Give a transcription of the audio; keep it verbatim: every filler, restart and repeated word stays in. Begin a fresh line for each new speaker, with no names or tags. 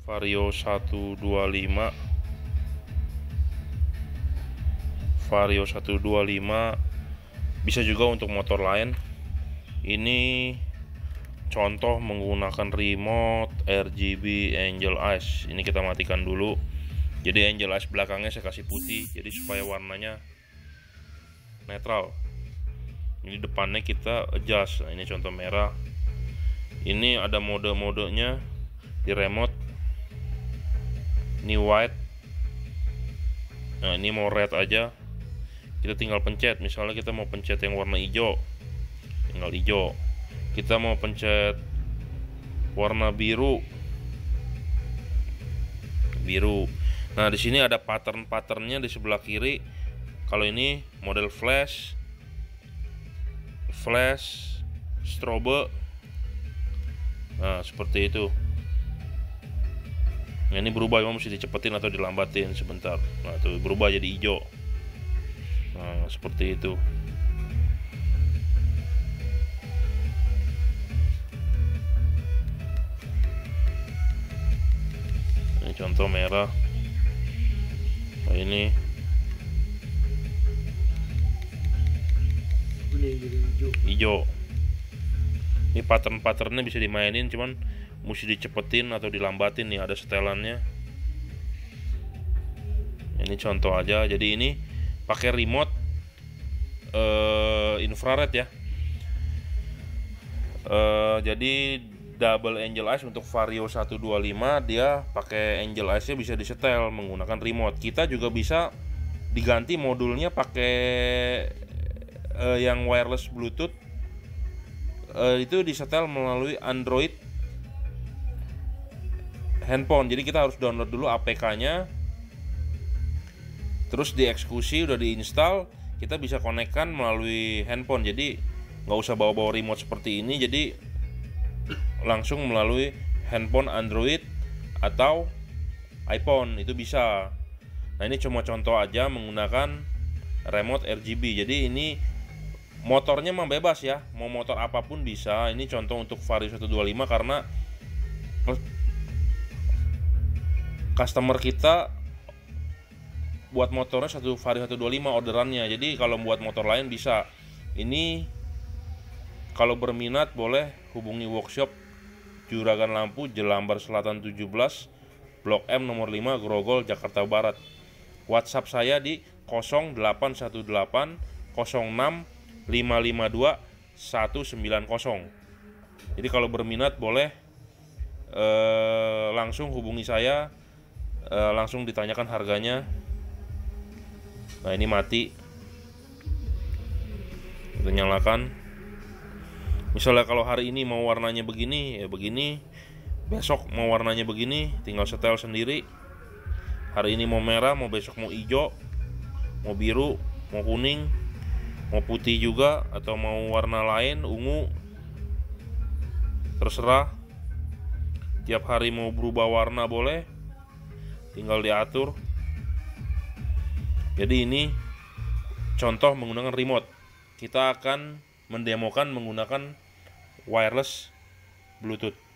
Vario seratus dua puluh lima Vario seratus dua puluh lima bisa juga untuk motor lain. Ini contoh menggunakan remote R G B Angel Eyes. Ini kita matikan dulu. Jadi Angel Eyes belakangnya saya kasih putih, jadi supaya warnanya netral. Ini depannya kita adjust. Nah, ini contoh merah. Ini ada mode-modenya di remote. Ini white. Nah, ini mau red aja. Kita tinggal pencet. Misalnya kita mau pencet yang warna hijau, tinggal hijau. Kita mau pencet warna biru, biru. Nah, di sini ada pattern-patternnya di sebelah kiri. Kalau ini model flash, flash, strobe. Nah, seperti itu. Nah, ini berubah, memang mesti dicepetin atau dilambatin sebentar. Nah, itu berubah jadi hijau. Nah, seperti itu. Ini contoh merah. Nah, ini hijau. Ini pattern-patternnya bisa dimainin, cuman mesti dicepetin atau dilambatin nih, ada setelannya. Ini contoh aja. Jadi ini pakai remote uh, infrared ya. Uh, jadi double Angel Eyes untuk Vario seratus dua puluh lima, dia pakai Angel Eyes-nya bisa disetel menggunakan remote. Kita juga bisa diganti modulnya pakai uh, yang wireless Bluetooth. Uh, itu disetel melalui Android handphone. Jadi kita harus download dulu A P K-nya, terus dieksekusi, udah diinstal, kita bisa konekkan melalui handphone. Jadi nggak usah bawa-bawa remote seperti ini. Jadi langsung melalui handphone Android atau iPhone itu bisa. Nah, ini cuma contoh aja menggunakan remote R G B. Jadi ini motornya memang bebas ya, mau motor apapun bisa. Ini contoh untuk Vario seratus dua puluh lima karena customer kita buat motornya satu Vario seratus dua puluh lima orderannya. Jadi kalau buat motor lain bisa. Ini kalau berminat boleh hubungi workshop Juragan Lampu, Jelambar Selatan tujuh belas, Blok M nomor lima, Grogol, Jakarta Barat. WhatsApp saya di nol delapan satu delapan nol enam lima lima dua satu sembilan nol. Jadi kalau berminat boleh eh, langsung hubungi saya, eh, langsung ditanyakan harganya. Nah, ini mati. Kita nyalakan. Misalnya kalau hari ini mau warnanya begini, ya begini. Besok mau warnanya begini, tinggal setel sendiri. Hari ini mau merah, mau besok mau hijau, mau biru, mau kuning, mau putih juga, atau mau warna lain, ungu, terserah. Tiap hari mau berubah warna boleh, tinggal diatur. Jadi ini contoh menggunakan remote. Kita akan mendemokan menggunakan wireless Bluetooth.